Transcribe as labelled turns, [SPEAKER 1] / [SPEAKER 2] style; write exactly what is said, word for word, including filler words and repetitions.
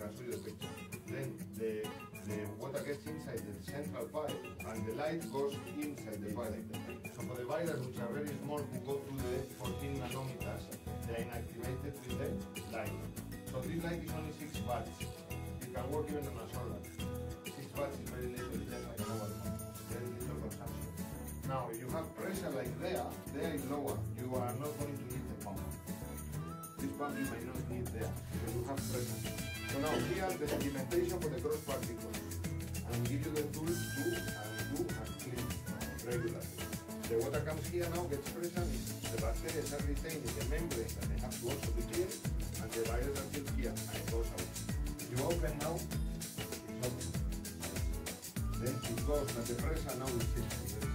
[SPEAKER 1] can show you the picture. Then the, the water gets inside the central pipe and the light goes inside the pipe. So for the virus, which are very small, who go to the fourteen nanometers, they are inactivated with the light. So this light is only six watts. It can work even on a solar. six watts is very little, it's just like a mobile phone. Very little consumption. Now, if you have pressure like there, there is lower. You are not going to need the pump. This pump you may not need there, because you have pressure. So now here the sedimentation for the gross particles. And we give you the tools to undo and clean regularly. The water comes here now, gets pressure, the bacteria are retained in the membranes and they have to also be cleared, and the virus are still here and it goes out. You open now, it's open. Then it goes at the pressure now it's